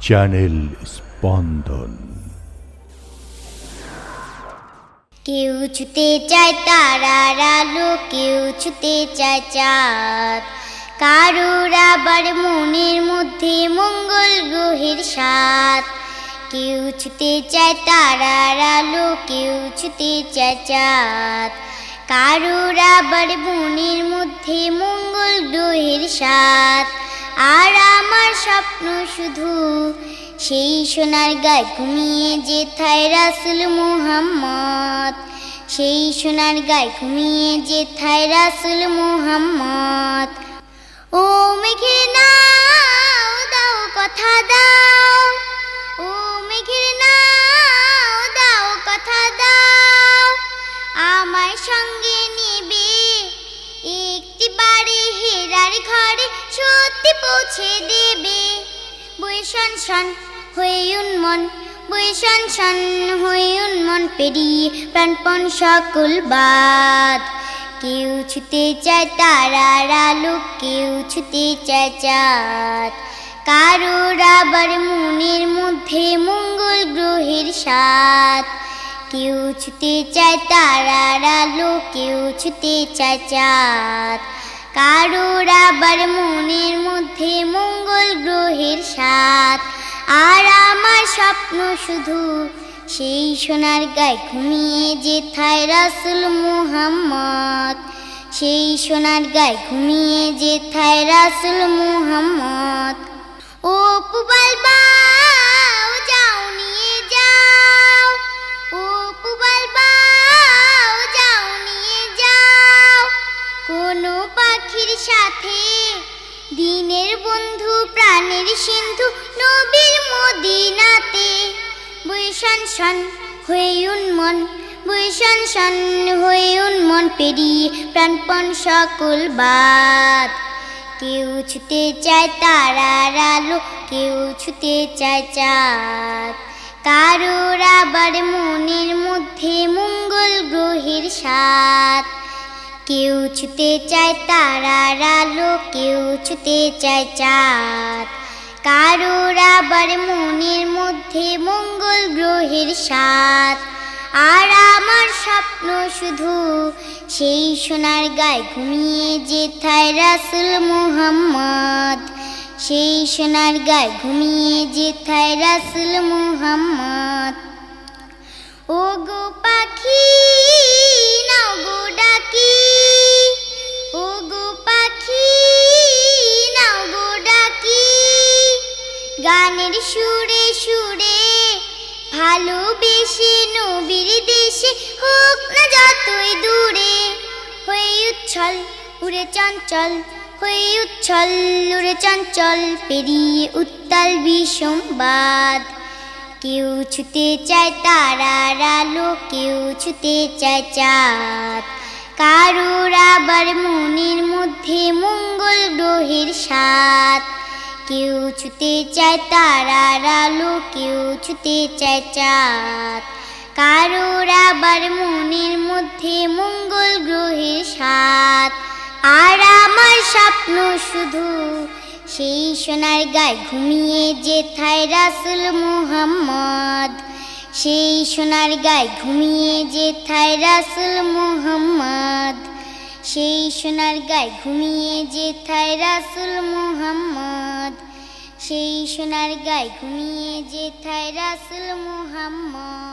Channel স্পন্দন। কেউ ছুতে চায় তারার আলো, কেউ ছুতে চায় চাঁদ, কারোর আবার মনের মধ্যে মঙ্গল গ্রহের স্বাদ। কেউ ছুতে চায় তারার আলো, কেউ ছুতে চায় চাঁদ, কারোর আবার মনের মধ্যে মঙ্গল গ্রহের স্বাদ। আর আমার স্বপ্ন শুধু সেই সোনার গায়ে ঘুমিয়ে যেথায় রাসূল মুহাম্মদ, সেই সোনার গায়ে ঘুমিয়ে যেথায় রাসূল মুহাম্মদ। ও মেঘের নাও দাও কথা দাও, ও মেঘের নাও দাও কথা দাও, আমার সঙ্গে নিবে একটি বাড়ি হেরার ঘরে, সত্যি পৌঁছে দেবে। বয়ে শন শন হয়ে উন্মন, বয়ে শন শন হয়ে উন্মন, পেরিয়ে প্রাণপণ সকল বাদ। কেউ ছুতে চায় তারার আলো, কেউ ছুতে চায় চাঁদ, কারোর আবার মনের মধ্যে মঙ্গল গ্রহের স্বাদ। কেউ ছুতে চায় তারার আলো, কেউ ছুতে চায় চাঁদ, কারোর আবার মনের মধ্যে মঙ্গল গ্রহের স্বাদ। আর আমার স্বপ্ন শুধু সেই সোনার গায়ে ঘুমিয়ে যেথায় রাসূল মুহাম্মদ, সেই সোনার গায়ে ঘুমিয়ে যেথায় রাসূল মুহাম্মদ। ও পুবাল বাউ যাও নিয়ে যাও, ও পুবাল বাউ যাও নিয়ে যাও, কোনো পাখির সাথে দিনের বন্ধু প্রাণের সিন্ধু নবীর মদিনাতে। বয়ে শন শন হয়ে উন্মন, বয়ে শন শন হয়ে উন্মন, পেরিয়ে প্রাণপণ সকল বাদ। কেউ ছুতে চায় তারার আলো, কেউ ছুতে চায় চাঁদ, কারোর আবার মনের মধ্যে মঙ্গল গ্রহের স্বাদ। কেউ ছুতে চায় তারার আলো, কেউ ছুতে চায় চাঁদ, কারোর আবার মনের মধ্যে মঙ্গল গ্রহের স্বাদ। আর আমার স্বপ্ন শুধু সেই সোনার গায়ে ঘুমিয়ে যেথায় রাসূল মুহাম্মদ, সেই সোনার গায়ে ঘুমিয়ে যেথায় রাসূল মুহাম্মদ। ও গো পাখি নাও গো ডাকি, ও গো পাখি নাও গো ডাকি, গানের সুরে সুরে ভালোবেসে নবীর দেশে, হোক না যতই দূরে। হয়ে উচ্ছল উড়ে চঞ্চল, হয়ে উচ্ছল উড়ে চঞ্চল, পেরিয়ে উত্তাল বিষমবাদ। কেউ ছুতে চায় তারার আলো, কেউ ছুতে চায় চাঁদ, কারোর আবার মনের মধ্যে মঙ্গল গ্রহের স্বাদ। কেউ ছুতে চায় তারার আলো, কেউ ছুতে চায় চাঁদ, কারোর আবার মনের মধ্যে মঙ্গল গ্রহের স্বাদ। আর আমার স্বপ্ন শুধু সেই সোনার গায়ে ঘুমিয়ে যেথায় রাসূল মুহাম্মদ, সেই সোনার গায়ে ঘুমিয়ে যেথায় রাসূল মুহাম্মদ, সেই সোনার গায়ে ঘুমিয়ে যেথায় রাসূল মুহাম্মদ, সেই সোনার গায়ে ঘুমিয়ে যেথায় রাসূল মুহাম্মদ।